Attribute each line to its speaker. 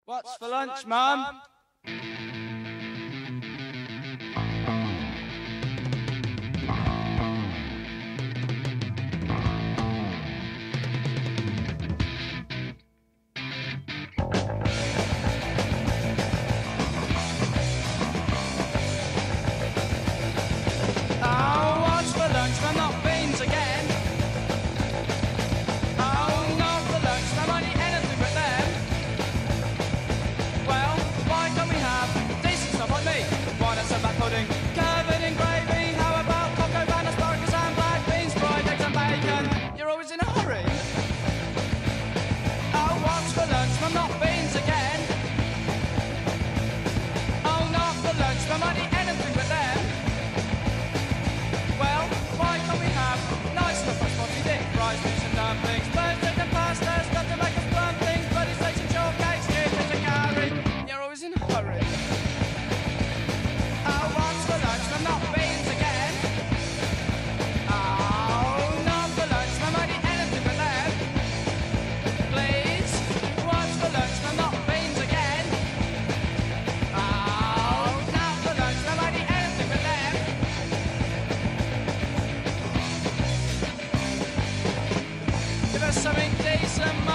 Speaker 1: What's for lunch, Mum? Oh, what's for lunch, Mum? Not beans again. Oh, not for lunch, Mum. Only anything but them. Well, why don't we have decent stuff like me? Why not some back pudding, covered in gravy? How about cocoa van, asparagus and black beans, fried eggs and bacon? You're always in a hurry. Oh, what's for lunch, Mum? Not beans again. Oh, not for lunch, Mum. Only anything but them. Well, why can't we have nice stuff like spotty dick, rice, fish and dumplings, birds, eggs and pasta, stuff to make us plumplings, bloody steaks and shortcakes, chips and curry? You're always in a hurry. Oh, what's for lunch, Mum? Not beans again. Oh, not for lunch, Mum. Only anything but them. Please, what's for lunch, Mum? Not beans again. Oh, not for lunch, Mum. Only anything but them. Give us something decent,